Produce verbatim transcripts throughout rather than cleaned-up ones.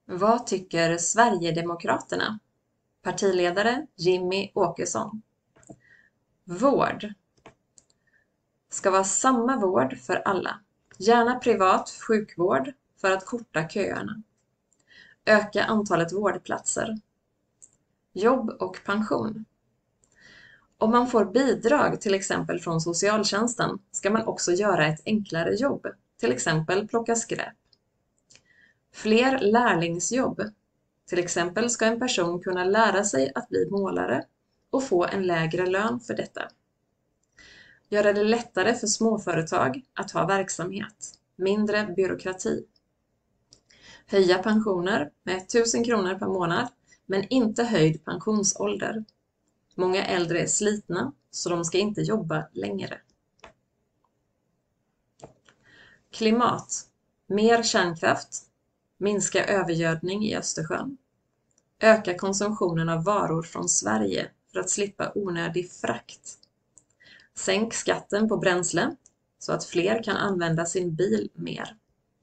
Vad tycker Sverigedemokraterna? Partiledare Jimmy Åkesson. Vård. Ska vara samma vård för alla. Gärna privat sjukvård för att korta köerna. Öka antalet vårdplatser. Jobb och pension. Om man får bidrag till exempel från socialtjänsten ska man också göra ett enklare jobb, till exempel plocka skräp. Fler lärlingsjobb. Till exempel ska en person kunna lära sig att bli målare och få en lägre lön för detta. Göra det lättare för småföretag att ha verksamhet. Mindre byråkrati. Höja pensioner med tusen kronor per månad, men inte höjd pensionsålder. Många äldre är slitna, så de ska inte jobba längre. Klimat. Mer kärnkraft. Minska övergödning i Östersjön. Öka konsumtionen av varor från Sverige för att slippa onödig frakt. Sänk skatten på bränsle så att fler kan använda sin bil mer.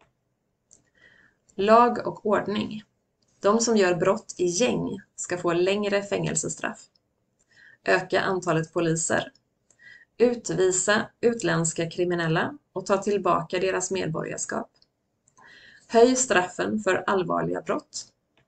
Lag och ordning. De som gör brott i gäng ska få längre fängelsestraff. Öka antalet poliser. Utvisa utländska kriminella och ta tillbaka deras medborgarskap. Höj straffen för allvarliga brott.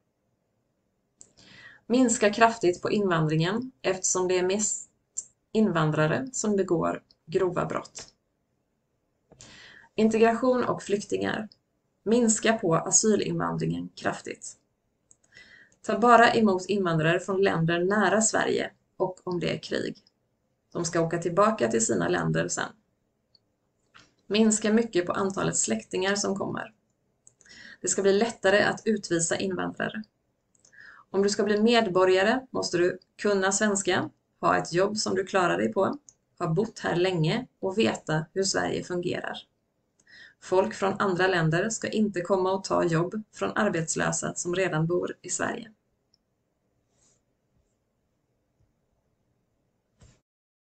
Minska kraftigt på invandringen eftersom det är mest invandrare som begår grova brott. Integration och flyktingar. Minska på asylinvandringen kraftigt. Ta bara emot invandrare från länder nära Sverige och om det är krig. De ska åka tillbaka till sina länder sen. Minska mycket på antalet släktingar som kommer. Det ska bli lättare att utvisa invandrare. Om du ska bli medborgare måste du kunna svenska, ha ett jobb som du klarar dig på, ha bott här länge och veta hur Sverige fungerar. Folk från andra länder ska inte komma och ta jobb från arbetslösa som redan bor i Sverige.